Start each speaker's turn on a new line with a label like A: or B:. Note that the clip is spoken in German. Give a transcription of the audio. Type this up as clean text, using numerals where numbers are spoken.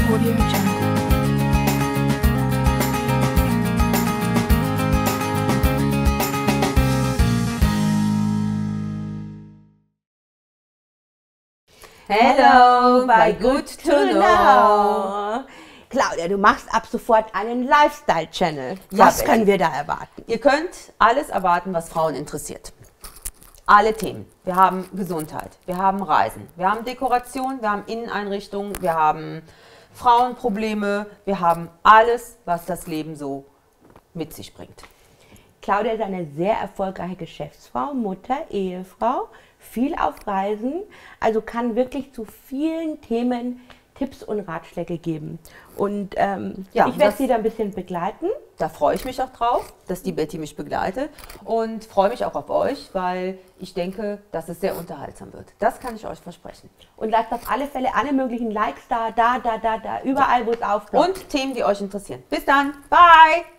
A: Audio Jungle.
B: Hello bei Good to Know. Claudia, du machst ab sofort einen Lifestyle-Channel. Was können wir da erwarten?
C: Ihr könnt alles erwarten, was Frauen interessiert. Alle Themen. Wir haben Gesundheit, wir haben Reisen, wir haben Dekoration, wir haben Inneneinrichtungen, wir haben Frauenprobleme, wir haben alles, was das Leben so mit sich bringt.
B: Claudia ist eine sehr erfolgreiche Geschäftsfrau, Mutter, Ehefrau, viel auf Reisen, also kann wirklich zu vielen Themen Tipps und Ratschläge geben. Und ich werde sie da ein bisschen begleiten.
C: Da freue ich mich auch drauf, dass die Betty mich begleitet und freue mich auch auf euch, weil ich denke, dass es sehr unterhaltsam wird. Das kann ich euch versprechen.
B: Und lasst auf alle Fälle alle möglichen Likes da, überall, wo es aufploppt.
C: Und Themen, die euch interessieren. Bis dann. Bye.